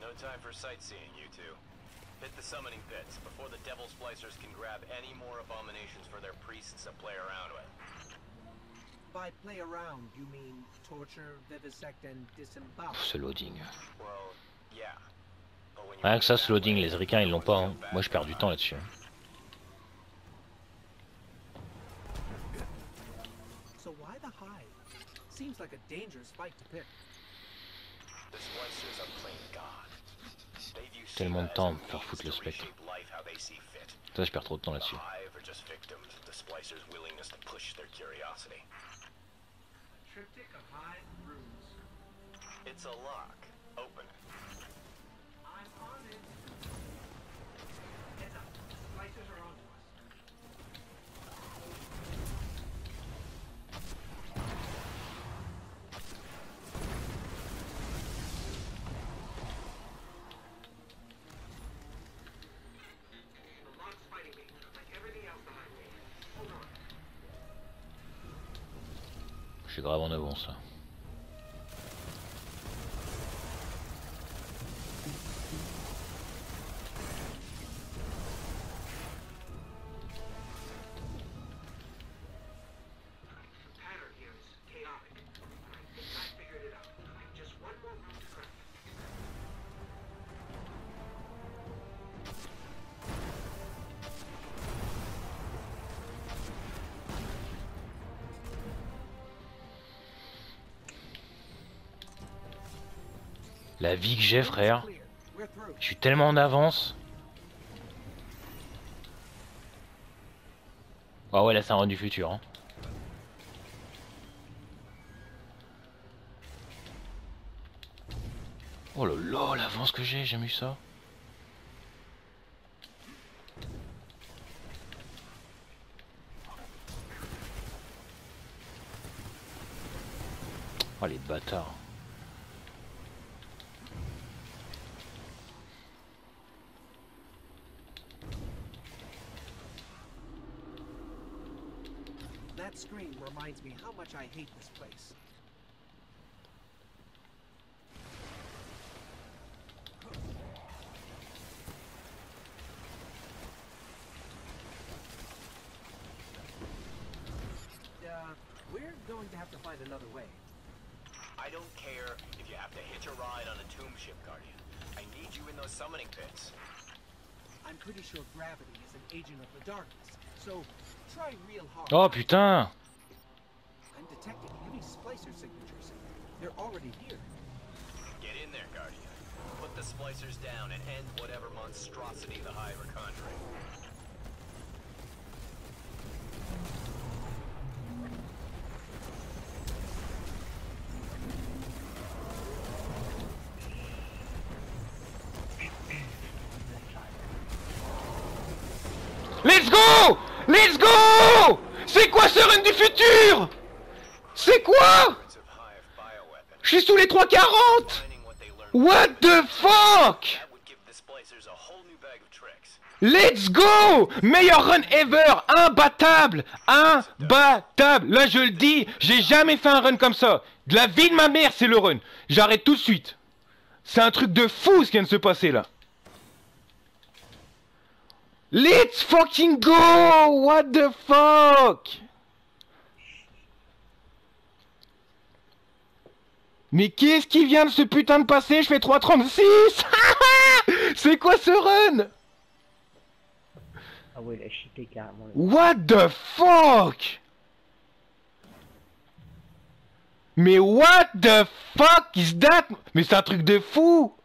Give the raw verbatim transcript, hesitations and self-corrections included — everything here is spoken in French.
No time for sightseeing, you two. Hit the summoning pits before the devil splicers can grab any more abominations for their priests to play around with. By play around, you mean torture, vivisect and disembowel? Ce loading. Well, yeah. But when you Rien que ça, put it ce that loading, way, les ricains ils l'ont pas. Hein. no Moi je perds du bad temps là-dessus. So why the hive? Seems like a dangerous fight to pick. The splicers are playing God. They view Tellement de Shiva temps as a à me faire means foutre to le spectre. reshape life how they see fit. Ça je perds trop de temps The là-dessus. hive are just victims of the splicers' willingness to push their curiosity. Triptych of hive runes. It's a lock. Open it. I'm on it. Heads up. Splicers are on to us. The lock's fighting me, like everything else behind me. Hold on. Je suis grave en avance là. The pattern here is chaotic. I think I figured it out. Just one more room to crack. La vie que j'ai frère. Clear. We're through. Je suis tellement en avance. Ah ouais là c'est un run du futur. Hein. Oh là là l'avance que j'ai, j'ai jamais eu ça. Oh les bâtards. That scream reminds me how much I hate this place. Uh, we're going to have to find another way. I don't care if you have to hitch a ride on a tomb ship, Guardian. I need you in those summoning pits. I'm pretty sure gravity is an agent of the darkness, so try real hard. Oh putain. I'm detecting heavy splicer signatures. They're already here. Get in there, Guardian. Put the splicers down and end whatever monstrosity the Hive are conjuring. Let's go! Let's go! C'est quoi ce run du futur? C'est quoi? Je suis sous les trois quarante! What the fuck? Let's go! Meilleur run ever! Imbattable! Imbattable! Là je le dis, j'ai jamais fait un run comme ça. De la vie de ma mère c'est le run. J'arrête tout de suite. C'est un truc de fou ce qui vient de se passer là. Let's fucking go! What the fuck? Mais qu'est-ce qui vient de ce putain de passer? Je fais trois trente-six. C'est quoi ce run? Ah ouais, la shité carrément. What the fuck? Mais what the fuck is that? Mais c'est un truc de fou!